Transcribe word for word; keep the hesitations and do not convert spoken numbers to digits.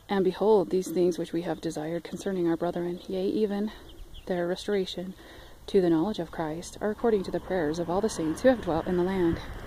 And behold, these things which we have desired concerning our brethren, yea, even their restoration to the knowledge of Christ, are according to the prayers of all the saints who have dwelt in the land.